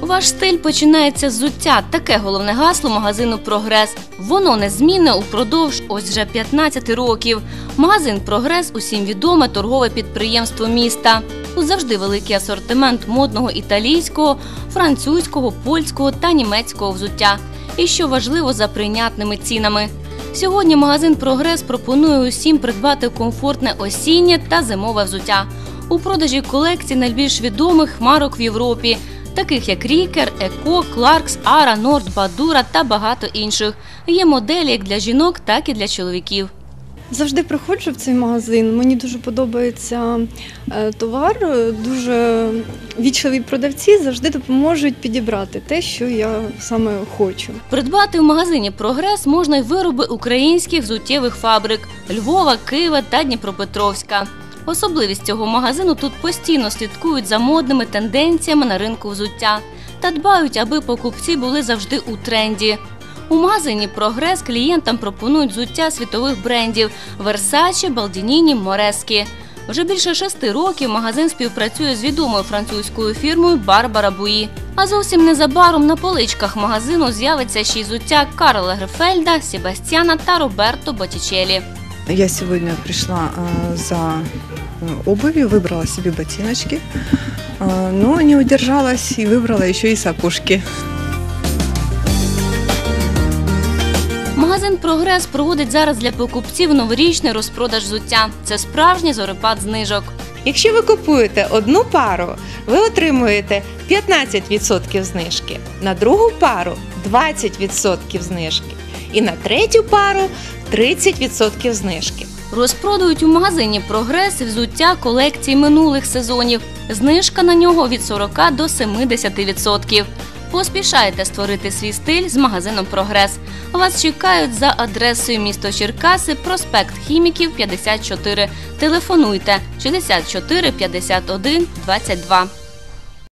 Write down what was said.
Ваш стиль починається з взуття. Таке головне гасло магазину «Прогрес». Воно незмінне упродовж ось вже 15 років. Магазин «Прогрес» – усім відоме торгове підприємство міста. Тут завжди великий асортимент модного італійського, французького, польського та німецького взуття. І що важливо, за прийнятними цінами. Сьогодні магазин «Прогрес» пропонує усім придбати комфортне осіннє та зимове взуття. У продажі колекцій найбільш відомих марок в Європі, таких як Рікер, Еко, Кларкс, Ара, Норд, Бадура та багато інших. Є моделі як для жінок, так і для чоловіків. Завжди приходжу в цей магазин, мені дуже подобається товар, дуже вічливі продавці завжди допоможуть підібрати те, що я саме хочу. Придбати в магазині «Прогрес» можна й вироби українських взуттєвих фабрик – Львова, Києва та Дніпропетровська. Особливість цього магазину – тут постійно слідкують за модними тенденціями на ринку взуття та дбають, аби покупці були завжди у тренді. У магазині «Прогрес» клієнтам пропонують взуття світових брендів – Версаче, Балдініні, Морескі. Вже більше 6 років магазин співпрацює з відомою французькою фірмою «Барбара Буї». А зовсім незабаром на поличках магазину з'явиться ще й взуття Карла Лагерфельда, Себастьяна та Роберто Боттичеллі. Я сегодня пришла за обувью, выбрала себе ботиночки, но не удержалась и выбрала еще и сапожки. Магазин «Прогрес» проводить зараз для покупців новорічний розпродаж взуття. Це справжній зорепад знижок. Якщо ви купуєте одну пару, ви отримуєте 15% знижки, на другу пару – 20% знижки і на третю пару – 30% знижки. Розпродають у магазині «Прогрес» взуття колекції минулих сезонів. Знижка на нього від 40 до 70%. Поспішайте створити свій стиль з магазином «Прогрес». Вас чекають за адресою місто Черкаси, проспект Хіміків, 54. Телефонуйте 64 51 22.